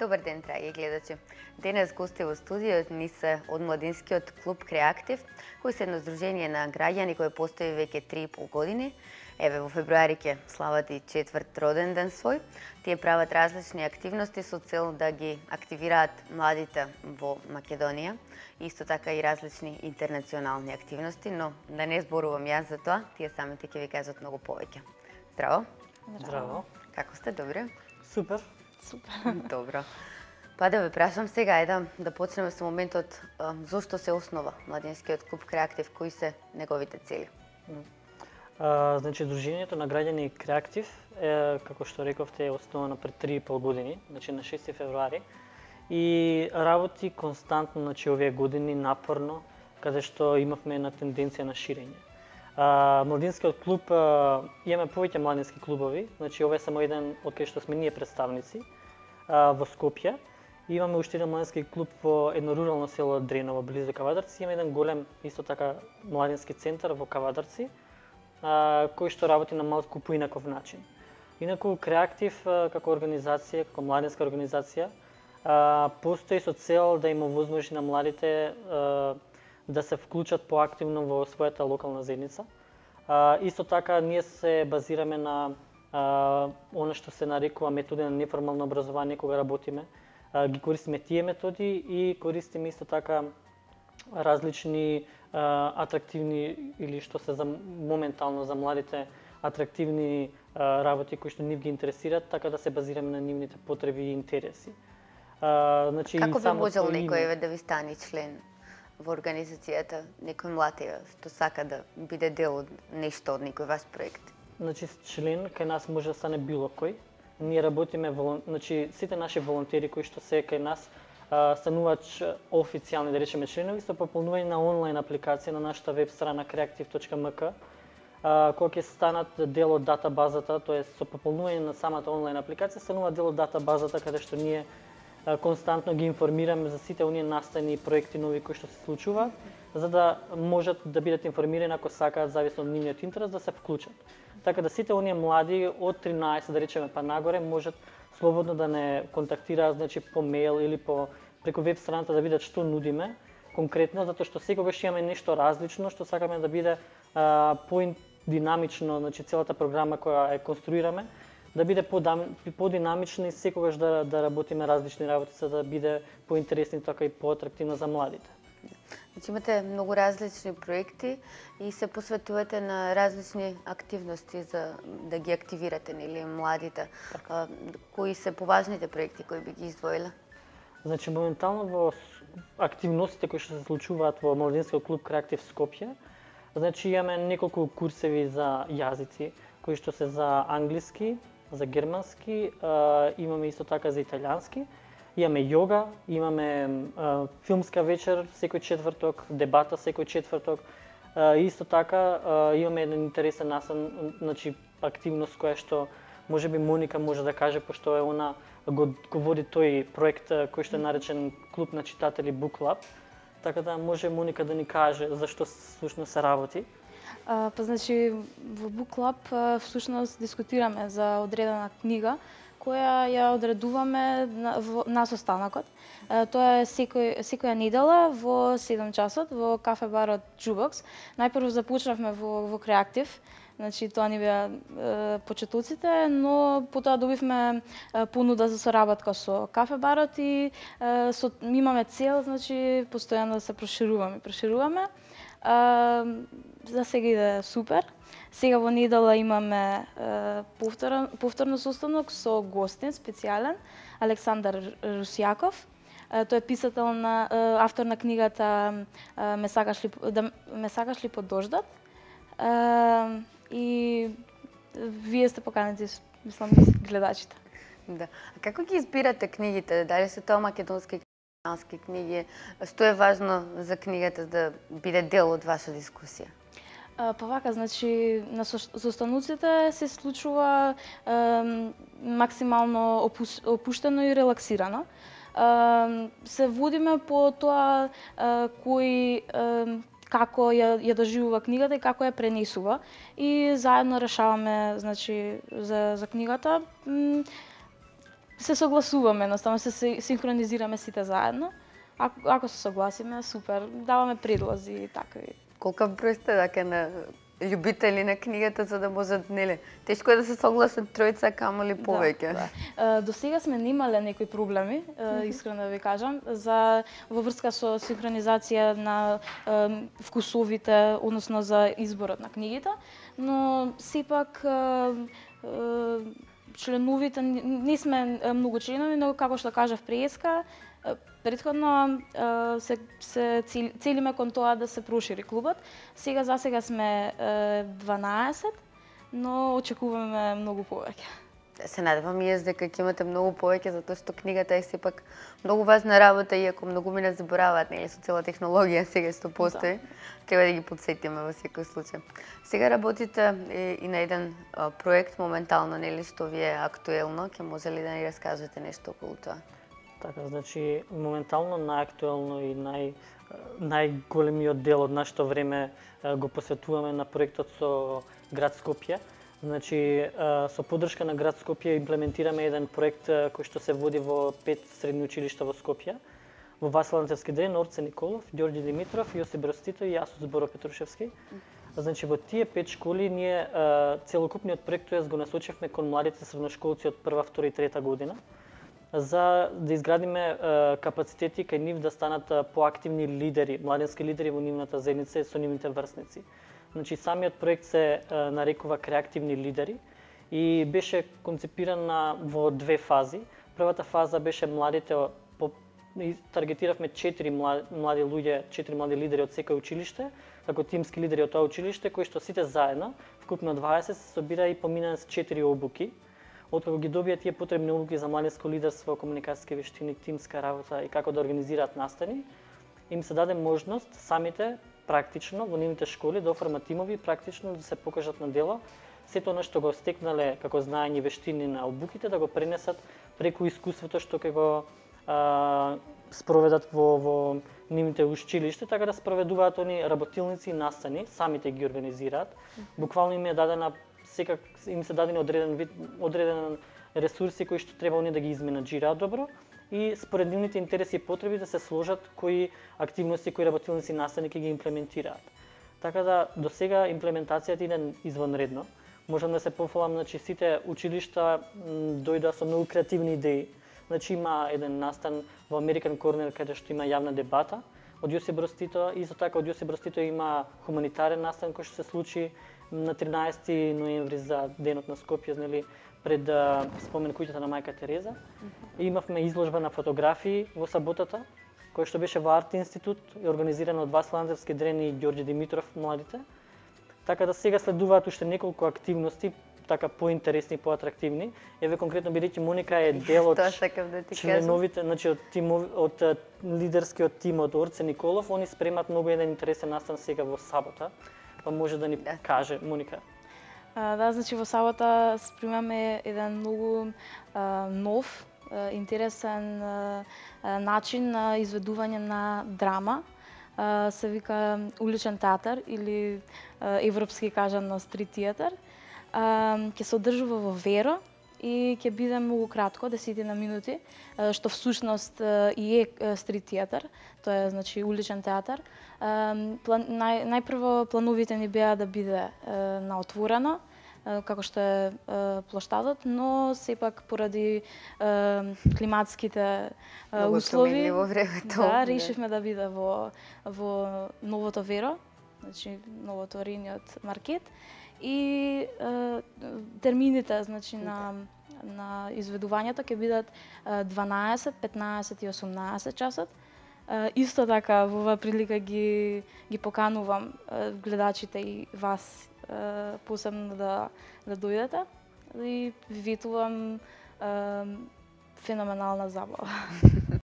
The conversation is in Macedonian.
Добар ден, драги гледачи. Денес гости во студиот ни се од младинскиот клуб Креактив, кој се едно здружение на граѓани кој постои веќе 3,5 години. Еве, во февруари ќе слават и 4 роден ден свој. Тие прават различни активности со цел да ги активираат младите во Македонија. Исто така и различни интернационални активности, но да не зборувам јас за тоа, тие самите ќе ви кажат многу повеќе. Здраво! Здраво! Како сте, добри? Супер! Супер. Добро. Па да ве прашам сега да почнеме со моментот зошто се основа младинскиот клуб Креактив, кои се неговите цели? Значи, Дружењето на граѓани Креактив е, како што рековте, е основано пред 3,5 години, значи на 6 февруари, и работи константно, значи овие години напорно, каде што имавме една тенденција на ширење. Младинскиот клуб, имаме повеќе младински клубови, значи ова е само еден од кај што сме ние представници во Скопје. Имаме уште еден младински клуб во едно рурално село Дреново, близу Кавадарци. Има еден голем исто така младински центар во Кавадарци, кој што работи на малку поинаков начин. Инаку Креактив како организација, како младинска организација, постои со цел да им овозможи на младите да се вклучат поактивно во својата локална заедница. Исто така ние се базираме на она што се нарекува методи на неформално образование кога работиме. Ги користиме тие методи и користиме исто така различни атрактивни или што се за моментално за младите атрактивни работи кои што нив ги интересираат, така да се базираме на нивните потреби и интереси. Значи, како би можел некој да ви стане член во организацијата, некој млад што сака да биде дел од нешто, од некој ваш проект? Значи, член кај нас може да стане било кој. Ние работиме, значи, сите наши волонтери кои што се кај нас стануваат официјални, да речеме, членови, со пополнување на онлайн апликација на нашата веб страна creactive.mk, кога ќе станат дел од датабазата, тоест со пополнување на самата онлайн апликација, стануваат дел од датабазата каде што ние константно ги информираме за сите оние настани проекти нови кои што се случуваат, за да можат да бидат информирани ако сакаат, зависно од нивниот интерес, да се вклучат. Така да сите оние млади од 13, да речеме, па нагоре, можат слободно да не контактираат, значи по мејл или преку веб страната да видат што нудиме конкретно, затоа што секогаш имаме нешто различно што сакаме да биде по-динамично, значи целата програма која ја конструираме, да биде по-динамична и секогаш да работиме различни работи за да биде поинтересно така и поатрактивно за младите. Значи имате многу различни проекти и се посветувате на различни активности за да ги активирате, нели, младите. Кои се поважните проекти кои би ги издвоиле? Значи моментално во активностите кои што се случуваат во младинскиот клуб Креактив Скопје, значи имаме неколку курсеви за јазици кои што се за англиски, за германски, имаме исто така за италијански. Имаме јога, имаме филмска вечер секој четврток, дебата секој четврток. Исто така имаме еден интересен настан, значи активност која што можеби Моника може да каже, пошто е она го води тој проект кој што е наречен Клуб на читатели Book Club. Така да може Моника да ни каже зашто всушност се работи. Па значи во Book Club всушност дискутираме за одредена книга која ја одредуваме на состанокот. Тоа е секоја недела во 7 часот во кафе барот Jukebox. Најпрво започнавме во Креактив, значи тоа ни беа почетоците, но потоа добивме понуда за соработка со кафе барот и имаме цел, значи постојано да се прошируваме. За сега иде супер. Сега во недела имаме повторно состанок со гостин специјален, Александар Русјаков. Тој е писател автор на книгата Ме сакаш ли под дождот. И вие сте поканети, мислам, гледачите. Да. А како ги избирате книгите? Дали се тоа македонски книги? Што е важно за книгата да биде дел од ваша дискусија? Па вака, значи, на состануците се случува максимално опуштено и релаксирано. Се водиме по тоа кој како ја доживува книгата и како ја пренесува и заедно решаваме, значи, за книгата. се согласуваме, едноставно се синхронизираме сите заедно. Ако се согласиме, супер, даваме предлози и такви. Колка број сте дека на љубители на книгата за да можат, нели? Тешко е да се согласат тројца, камоли повеќе. До сега сме немале некои проблеми, искрено да ви кажам, за во врска со синхронизација на вкусовите, односно за изборот на книгите, но сепак членовите не сме многу членови, но како што кажав преска, претходно се целиме кон тоа да се прошири клубот. За сега сме 12, но очекуваме многу повеќе. Се надевам и јас дека ќе имате многу повеќе, затоа што книгата е сепак многу важна работа, иако многу мене забораваат, нели, со цела технологија сега што постои. Треба да ги потсетиме во секој случај. Сега работите и на еден проект моментално, нели, што ви е актуелно, ќе може ли да ни раскажете нешто околу тоа? Така, значи, моментално најактуелно и најголемиот дел од нашето време го посветуваме на проектот со град Скопје. Значи, со поддршка на град Скопје имплементираме еден проект кој што се води во 5 средни училишта во Скопје. Во Васил Антевски Дрен, Орце Николов, Ѓорѓе Димитров, Јосип Broz Tito и Јасус Боро Петрушевски. Значи, во тие 5 школи ние целокупниот проект го насочевме кон младите средношколци од 1, 2 и 3 година, за да изградиме капацитети кај нив да станат поактивни лидери, младенски лидери во нивната заедница и со нивните врсници. Значи, самиот проект се нарекува Креативни лидери и беше концепиран во 2 фази. Првата фаза беше младите, таргетиравме 4 млади луѓе, 4 млади лидери од секој училиште, како тимски лидери од тоа училиште, кои што сите заедно, вкупно 20, се собира и помина с 4 обуки. Откако ги добија тие потребни обуки за младенско лидерство, комуникацијски вештини, тимска работа и како да организираат настани, им се даде можност самите практично во нивните школи да оформат тимови практично да се покажат на дело сето она што го стекнале како знаење и вештини на обуките, да го пренесат преку искуството што ќе го спроведат во нивните училишта, така да спроведуваат они работилници и настани, самите ги организираат. Буквално им е дадена им се дадени одреден ресурси кои што треба они да ги изменаџираат добро и според нивните интереси и потреби да се сложат кои активности, кои работилници и настани ќе ги имплементираат. Така да до сега имплементацијата иде извонредно. Можам да се пофалам, значи сите училишта дојдоа со многу креативни идеи. Значи има еден настан во American Corner каде што има јавна дебата од Јосип Broz Tito, и исто така од Јосип Broz Tito има хуманитарен настан кој што се случи на 13 ноември за денот на Скопје, нели, пред спомен куќата на мајка Тереза. И имавме изложба на фотографии во саботата, која што беше во Арт институт и организирана од Васил Антевски Дрен и Ѓорѓе Димитров младите. Така да сега следуваат уште неколку активности, така поинтересни, поатрактивни. Еве конкретно бидејќи Моника е дел од членовите, значи од лидерскиот тим од Орце Николов, они спремат многу еден интересен настан сега во сабота. Па може да ни каже Моника. Да, значи во сабота спремаме еден многу нов, интересен начин на изведување на драма. Се вика уличен театар или европски кажано стрит театар. Ќе се одржува во Веро и ќе биде многу кратко, 10 минути, што всушност и е стрит театар, тоа е значи уличен театар. Најпрво плановите ни беа да биде на отворено, како што е плоштадот, но сепак поради климатските услови, да, решивме да биде во новото Веро, значи новото Риниот маркет. И термините, значи на изведувањето ќе бидат 12, 15 и 18 часот. Исто така во оваа прилика ги поканувам гледачите и вас посебно да дојдете и ви ветувам феноменална забава.